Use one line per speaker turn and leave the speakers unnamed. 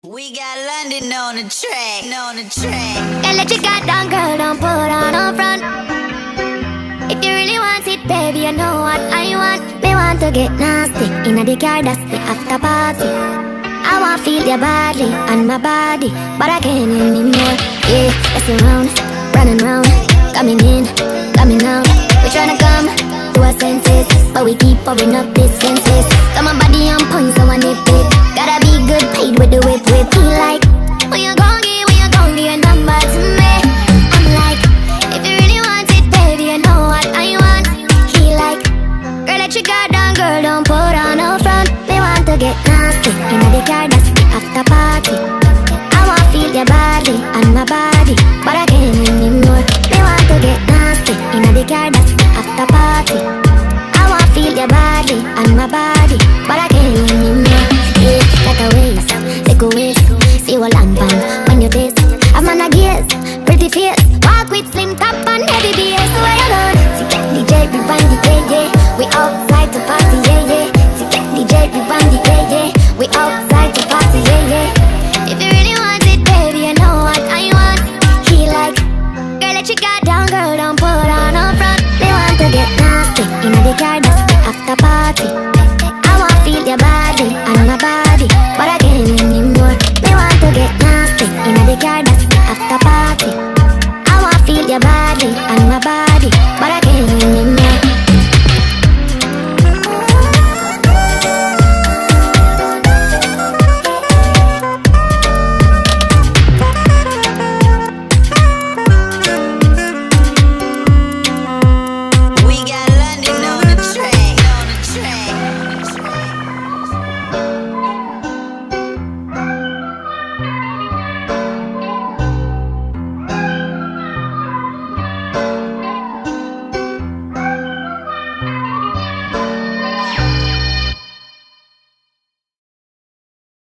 We got London on the track,
Girl, let your guard down, girl, don't put on no front. If you really want it, baby, you know what I want. Me want to get nasty, inna the car, that's the after party. I want feel your body and my body, but I can't anymore. Yeah, messing around, running round, coming in, coming out. We tryna come to our senses, but we keep pouring up distances. Got my body on point, so I nip it. Gotta be good, paid with the whip. Feel like when you gon' give your number to me. I'm like, if you really want it, baby, you know what I want. He like, girl, let your guard down, girl, don't put on no front. Me want to get nasty, inna the car, that's the after party. I want feel your body and my body, but I can't anymore. Me want to get nasty, inna the car, that's the after party. I want feel your body and my body, but I can't anymore. Yeah, like a waste, take a waste, see what I'm